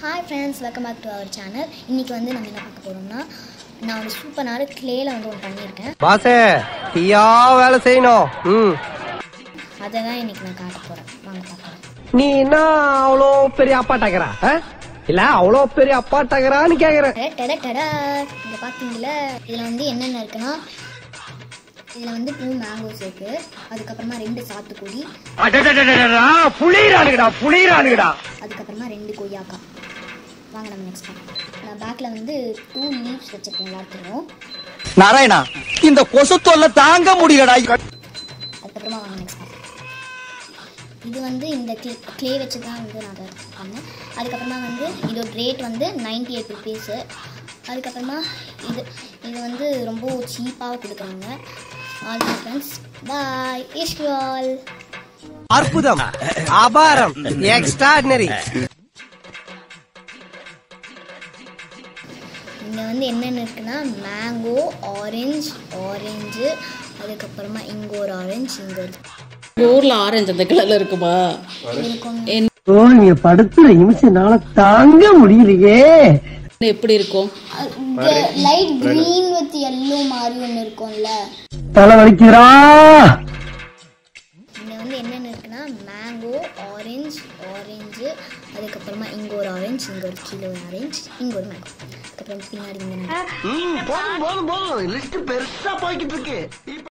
Hi friends, welcome back to our channel. இன்னைக்கு வந்து நம்ம என்ன பார்க்க போறோம்னா நான் ஒரு சூப்பரான க்ளேல வந்து ஒன்னு பண்ணிருக்கேன். பாஸ் டீயா வேலை செய்யணும். அததான் இன்னைக்கு நான் காட்ட போறேன். வாங்க பார்க்கலாம். நீ என்ன அவ்ளோ பெரிய அப்பாட்டகரா? இல்ல அவ்ளோ பெரிய அப்பாட்டகரான்னு கேக்குறேன். இங்க பாத்தீங்களா இதுல வந்து என்னென்ன இருக்குன்னா இதுல வந்து 2 மேங்கோஸ் இருக்கு. அதுக்கு அப்புறமா 2 சாத்துக்குடி. புளிரானுடா. அதுக்கு அப்புறமா 2 கொய்யாக்கா. வாங்க நம்ம நெக்ஸ்ட் நான் பேக்ல வந்து 2 லீவ்ஸ் வச்சிருக்கேன் எல்லாத்துலயும். நாராயணா இந்த கொசு தொல்லை தாங்க முடியலடா. அதுக்கு அப்புறமா வாங்க நெக்ஸ்ட் இது வந்து இந்த க்ளே வச்சு தான் வந்து நான் அதை பண்ணேன். அதுக்கப்புறமா வந்து இதோட ரேட் வந்து 98 rupees. அதுக்கப்புறமா இது வந்து ரொம்ப சீப்பாக கொடுக்குறாங்க. All my friends by is you all. அற்புதம், அபாரம், எக்ஸ்ட்ராடினரி. இங்கே வந்து என்னென்ன இருக்குன்னா மேங்கோ, ஆரஞ்சு, அதுக்கப்புறமா இங்கே ஒரு ஆரஞ்சு, இங்கே ஒரு ஊர்ல ஆரஞ்சு அந்த கலர்ல இருக்குமா? நீங்க படுத்துற நிமிஷம்னால தாங்க முடியலையே. எப்படி இருக்கும்? லைட் கிரீன் வித் yellow மாதிரி ஒன்று இருக்கும்ல. தலை வலிக்கிறா. இங்கே வந்து என்னென்ன இருக்குன்னா மேங்கோ, ஆரஞ்சு, அதுக்கப்புறமா இங்கே ஒரு ஆரஞ்சு, இங்கே ஒரு கீழே ஒரு ஆரஞ்சு, இங்கே ஒரு மேங்கோ, அதுக்கப்புறம் பின்னாடி இங்கே போதும் லிஸ்ட் பெருசா போய்கிட்டு இருக்கு.